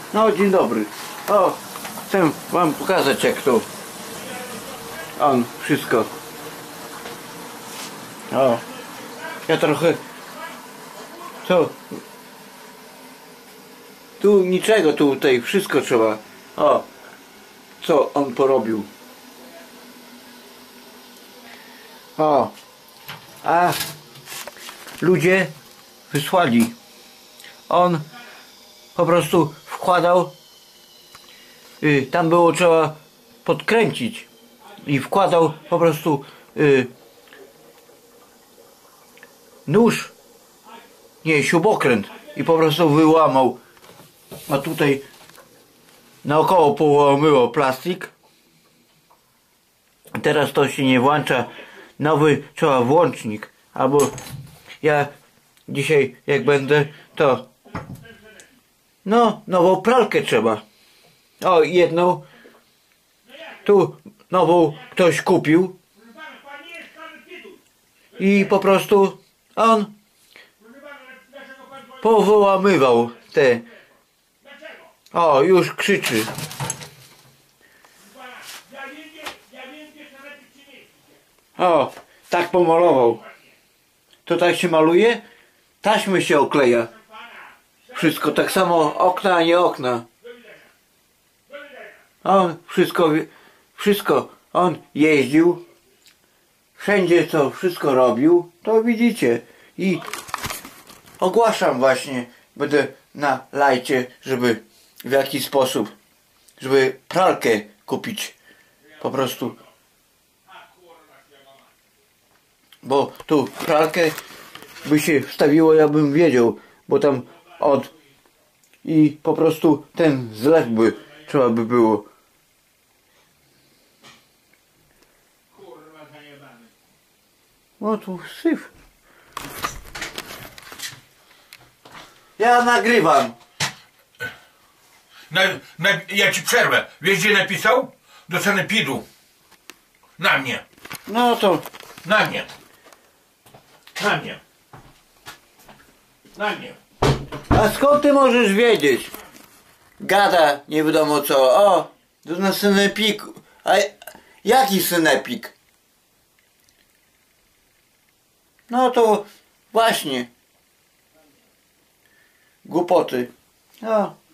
No, dzień dobry. O, chcę wam pokazać, jak to on wszystko. O, ja trochę co tu niczego, tutaj wszystko trzeba. O, co on porobił. O, a ludzie wysłali. On po prostu wkładał, tam było trzeba podkręcić i wkładał po prostu nóż, nie, śrubokręt i po prostu wyłamał, a tutaj naokoło połamyło plastik. Teraz to się nie włącza, nowy trzeba włącznik, albo ja dzisiaj jak będę, to no, nową pralkę trzeba. O, jedną tu nową ktoś kupił i po prostu on powyłamywał te. O, już krzyczy. O, tak pomalował. To tak się maluje? Taśmy się okleja. Wszystko tak samo, okna, a nie okna. On wszystko, on jeździł, wszędzie to wszystko robił, to widzicie. I ogłaszam właśnie, będę na lajcie, żeby w jaki sposób, żeby pralkę kupić. Po prostu. Bo tu pralkę by się wstawiło, ja bym wiedział, bo tam i po prostu ten zlew by trzeba by było. O, tu syf. Ja nagrywam. Ja ci przerwę. Wiesz, gdzie napisał? Do sanepidu. Na mnie. No to. Na mnie. Na mnie. Na mnie. A skąd ty możesz wiedzieć? Gada nie wiadomo co. O, to na synepiku. A jaki synepik? No to właśnie. Głupoty. O.